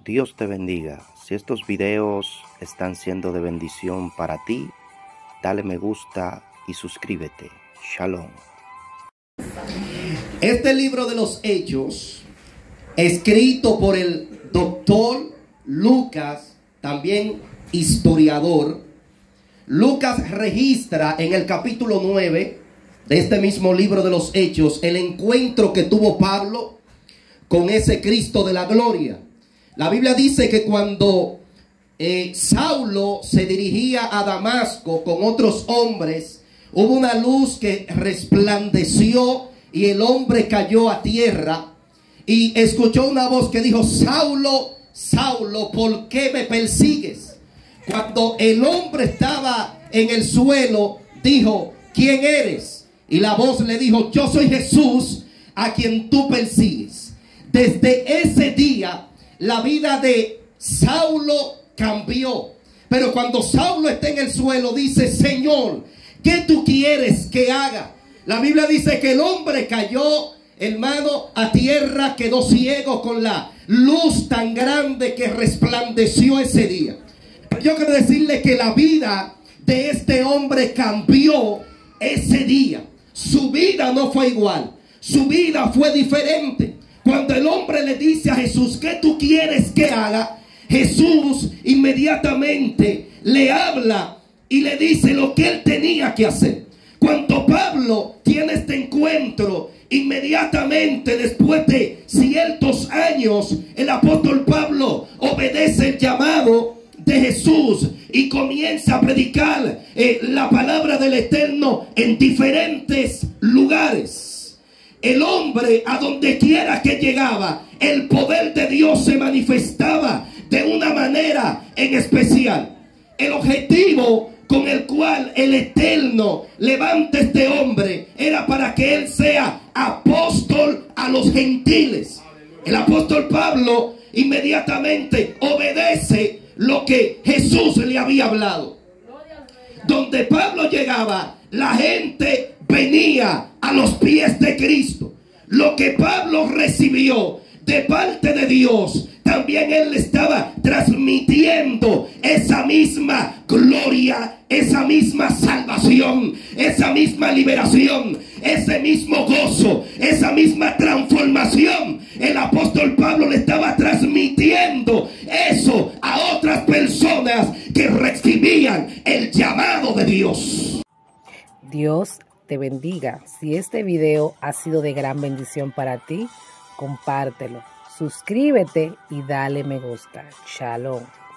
Dios te bendiga. Si estos videos están siendo de bendición para ti, dale me gusta y suscríbete. Shalom. Este libro de los Hechos, escrito por el doctor Lucas, también historiador, Lucas registra en el capítulo 9 de este mismo libro de los Hechos el encuentro que tuvo Pablo con ese Cristo de la gloria. La Biblia dice que cuando Saulo se dirigía a Damasco con otros hombres, hubo una luz que resplandeció y el hombre cayó a tierra y escuchó una voz que dijo: Saulo, Saulo, ¿por qué me persigues? Cuando el hombre estaba en el suelo, dijo: ¿quién eres? Y la voz le dijo: yo soy Jesús a quien tú persigues. Desde ese día la vida de Saulo cambió. Pero cuando Saulo está en el suelo, dice: Señor, ¿qué tú quieres que haga? La Biblia dice que el hombre cayó, hermano, a tierra, quedó ciego con la luz tan grande que resplandeció ese día. Yo quiero decirle que la vida de este hombre cambió ese día. Su vida no fue igual. Su vida fue diferente. Cuando el hombre le dice a Jesús: ¿qué tú quieres que haga? Jesús inmediatamente le habla y le dice lo que él tenía que hacer. Cuando Pablo tiene este encuentro, inmediatamente después de ciertos años, el apóstol Pablo obedece el llamado de Jesús y comienza a predicar la palabra del Eterno en diferentes lugares. El hombre, a donde quiera que llegaba, el poder de Dios se manifestaba de una manera en especial. El objetivo con el cual el Eterno levanta a este hombre era para que él sea apóstol a los gentiles. El apóstol Pablo inmediatamente obedece lo que Jesús le había hablado. Donde Pablo llegaba, la gente venía a los pies de Cristo. Lo que Pablo recibió de parte de Dios, también él estaba transmitiendo esa misma gloria, esa misma salvación, esa misma liberación, ese mismo gozo, esa misma transformación. El apóstol Pablo le estaba transmitiendo eso a otras personas que recibían el llamado de Dios. Dios te bendiga. Si este video ha sido de gran bendición para ti, compártelo, suscríbete y dale me gusta. Shalom.